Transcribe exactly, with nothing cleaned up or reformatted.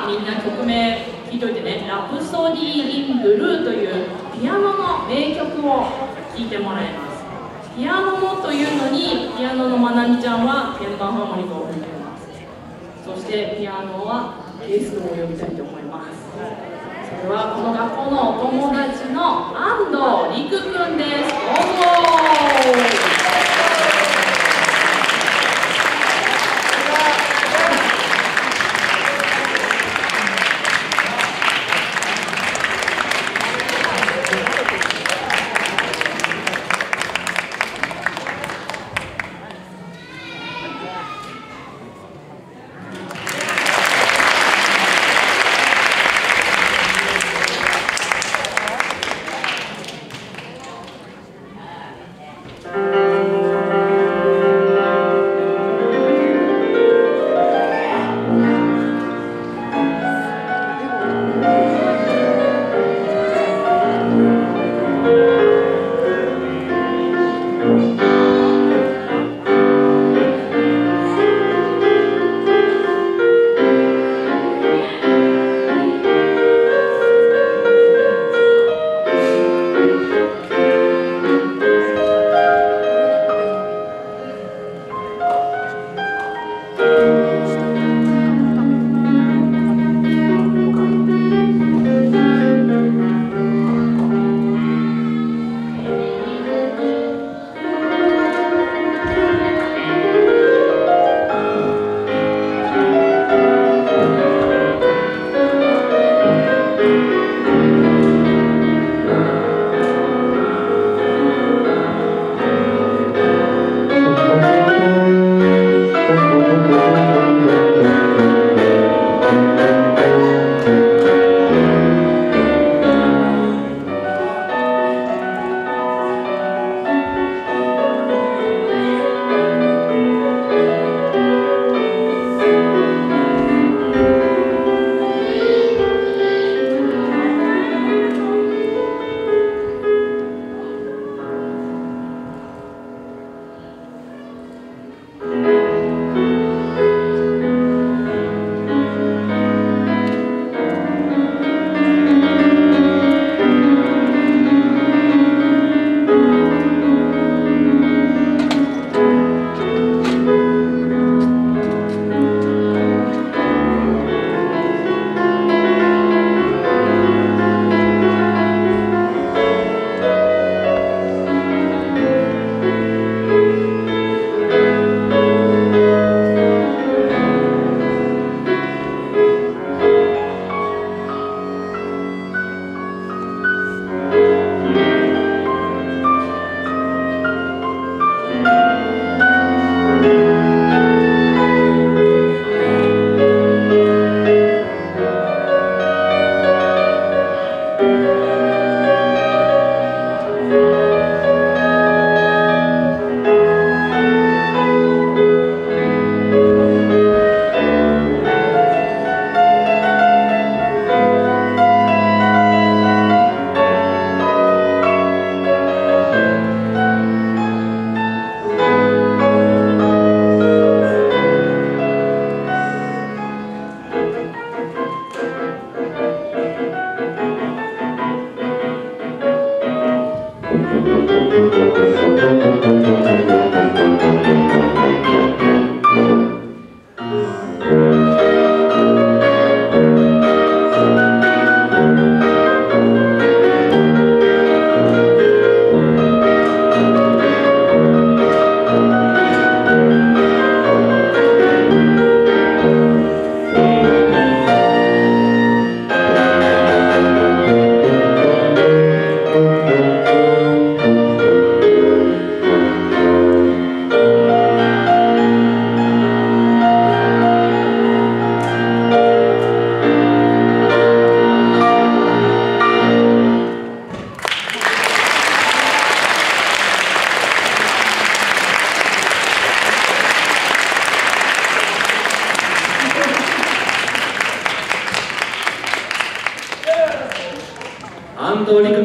はみんな曲名聞いといてね。ラプソディー・イン・ブルーというピアノの名曲を聴いてもらいます。ピアノのというのに、ピアノのまなみちゃんは鍵盤ハーモニカを吹いています。そしてピアノはゲストを呼びたいと思います。それはこの学校のお友達の安藤陸くんです。どうぞ。 安藤陸